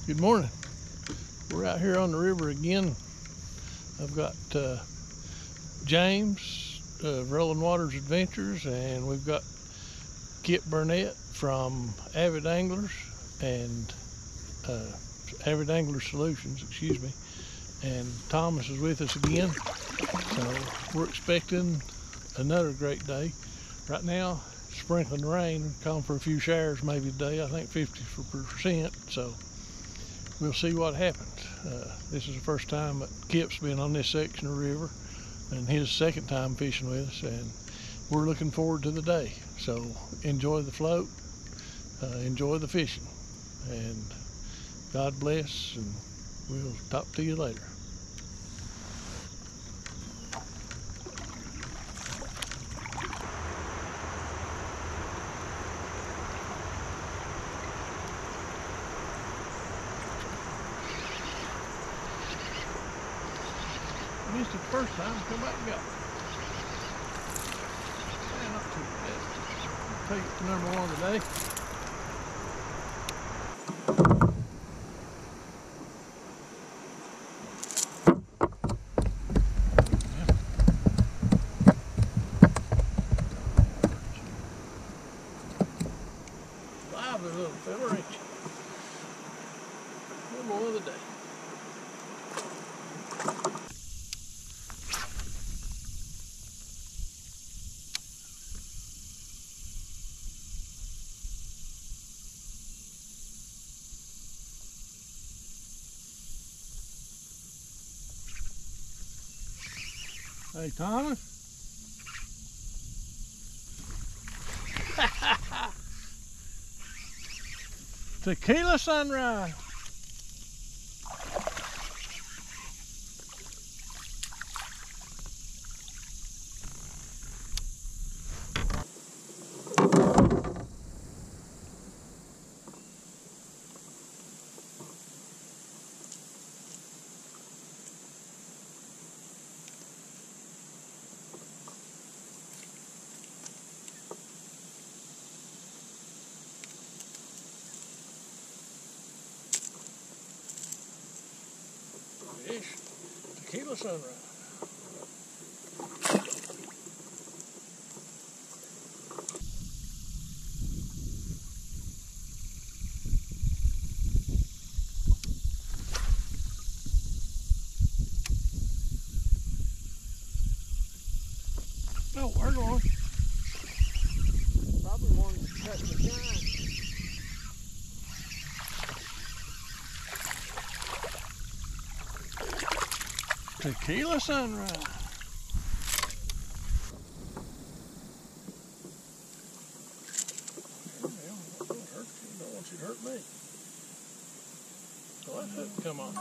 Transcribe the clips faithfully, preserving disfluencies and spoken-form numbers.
Good morning. We're out here on the river again. I've got uh, James of Rolling Waters Adventures, and we've got Kip Burnett from Avid Anglers and uh, Avid Angler Solutions, excuse me. And Thomas is with us again. So we're expecting another great day. Right now, sprinkling rain, calling for a few showers maybe today. I think fifty percent. So we'll see what happens. Uh, this is the first time that Kip's been on this section of the river, and his second time fishing with us, and we're looking forward to the day. So enjoy the float, uh, enjoy the fishing, and God bless, and we'll talk to you later. Missed it the first time, come back and got it. Yeah, not too bad. I'll take it to number one today. Lively little fella, ain't you? One more of the day. Hey, Thomas. Tequila Sunrise. Fish, Tequila Sunrise. Oh, we're going. Probably wanted to cut the line. Tequila Sunrise. Don't hurt you. Don't want you to hurt me. So that hook come on.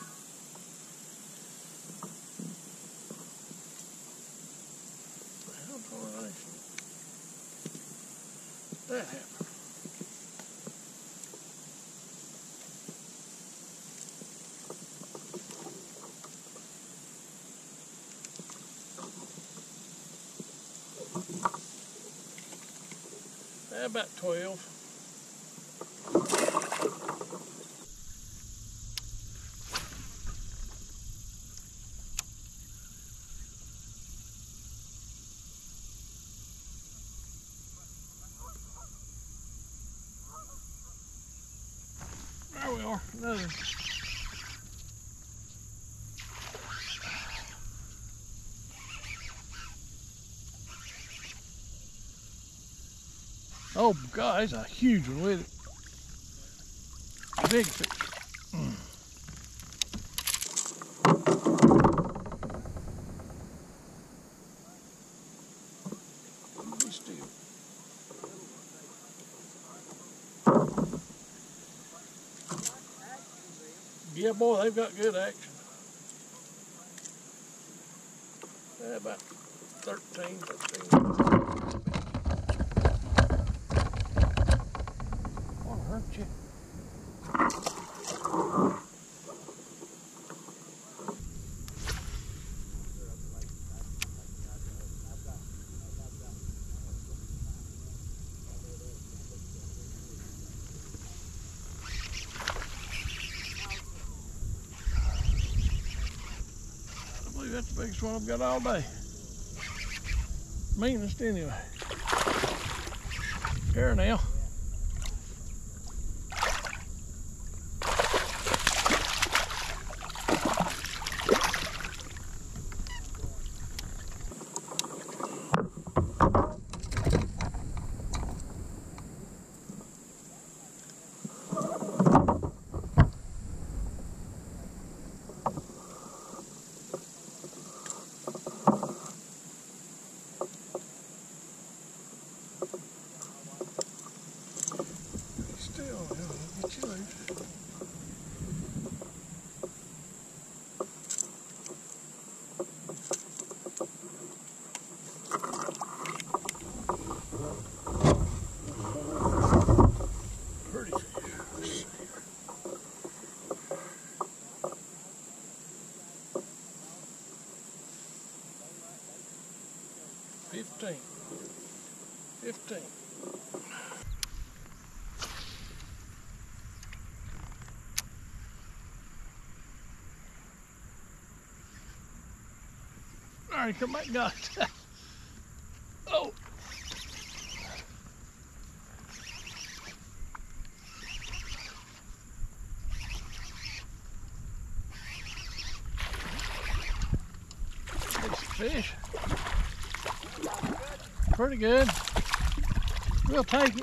How tornation. That happened. About twelve. There we are, another. Oh God, it's a huge one with it. Big fish. Mm. Be still. Yeah, boy, they've got good action. Yeah, about thirteen, thirteen. Hurt you. Biggest one I've got all day. Meanest anyway. Here now. Fifteen. Fifteen. All right, come back, got it. Oh. It's fish. Pretty good. We'll take it.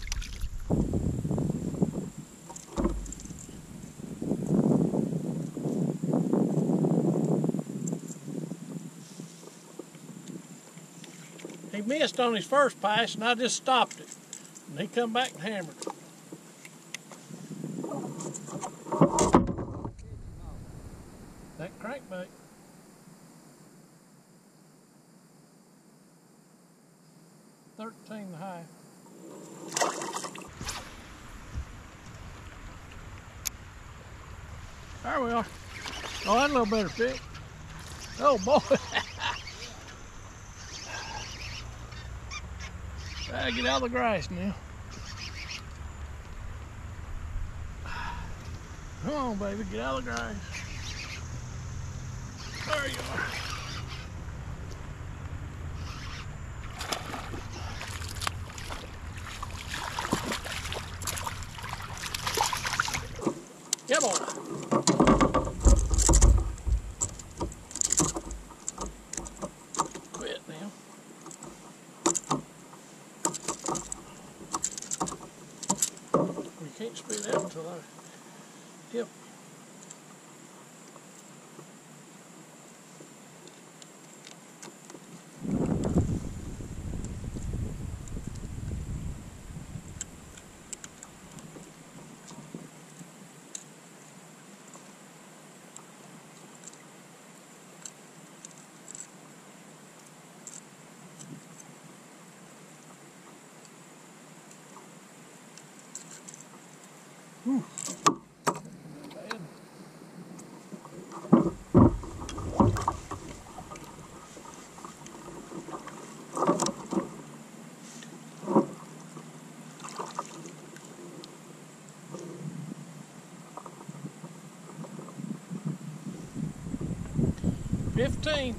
He missed on his first pass and I just stopped it. And he come back and hammered it. That crankbait. thirteen and a half. There we are. Oh, that's a little better fish. Oh boy. Gotta get out of the grass now. Come on, baby, get out of the grass. There you are. Come on. Quit now. We can't spit out until I help. Whew. Fifteen.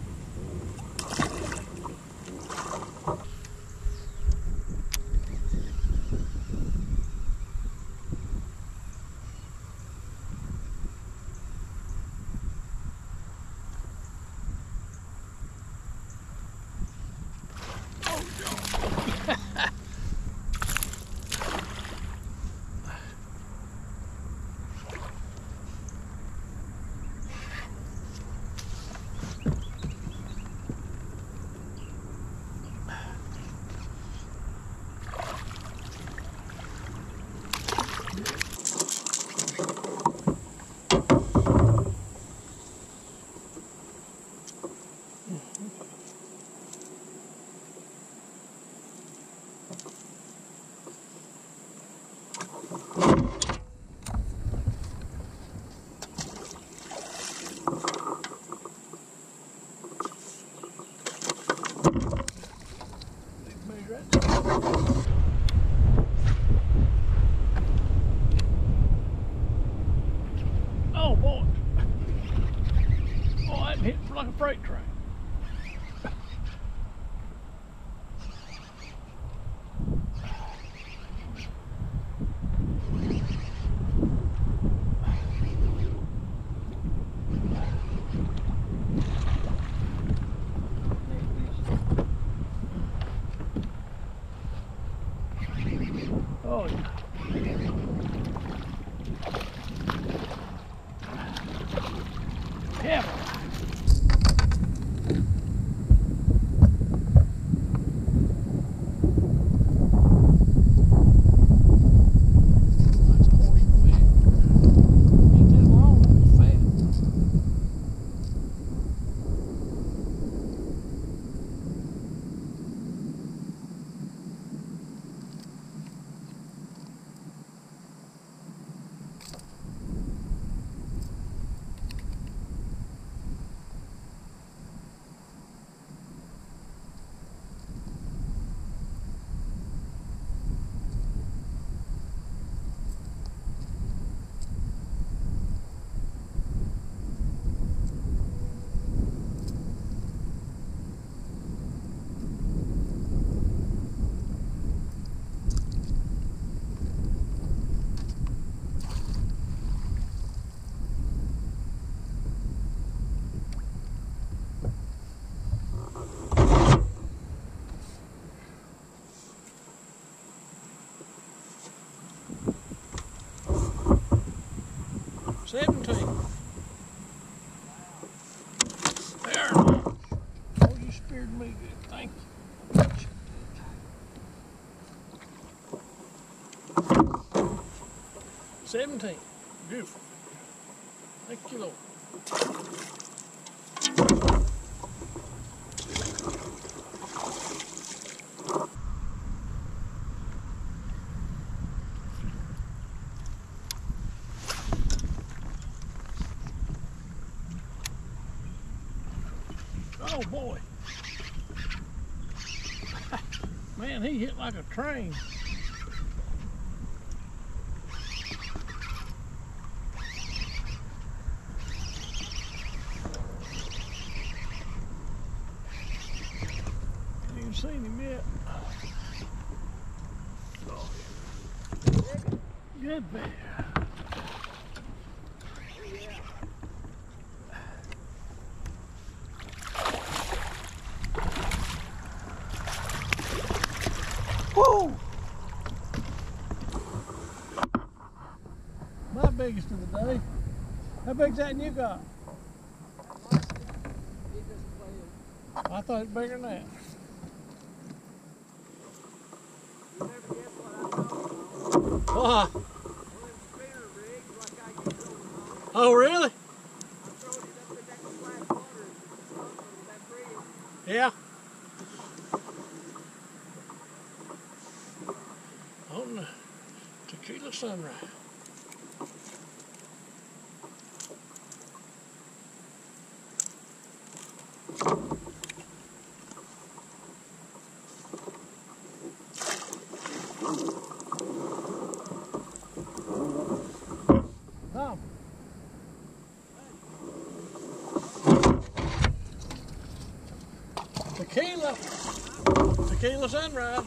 seventeen. There. Oh, you speared me good. Thank you. seventeen. Beautiful. Thank you, Lord. Oh boy. Man, he hit like a train. Ain't even seen him yet. Oh, yeah. Good bear. Whoa! My biggest of the day. How big's that you got? I thought it was bigger than that. Why? Oh, really? Yeah. On the Tequila Sunrise. Tom. Tequila. Tequila Sunrise.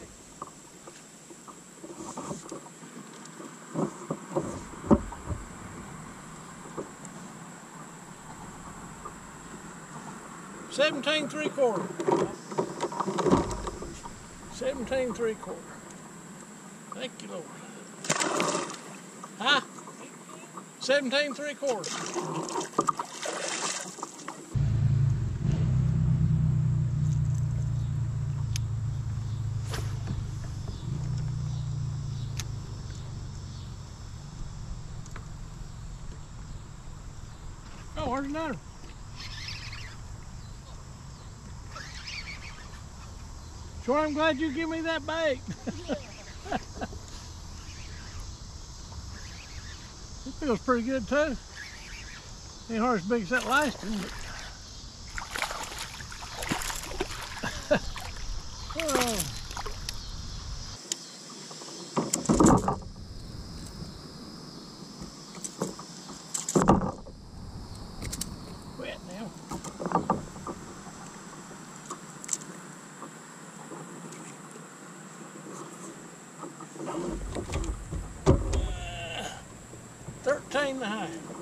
Seventeen three quarter. Seventeen three quarter. Thank you, Lord. Huh? Seventeen three quarter. Oh, where's another? Sure, I'm glad you give me that bait. It feels pretty good too. Ain't hard as big as that last one, but oh. Wet now. Thirteen and a half.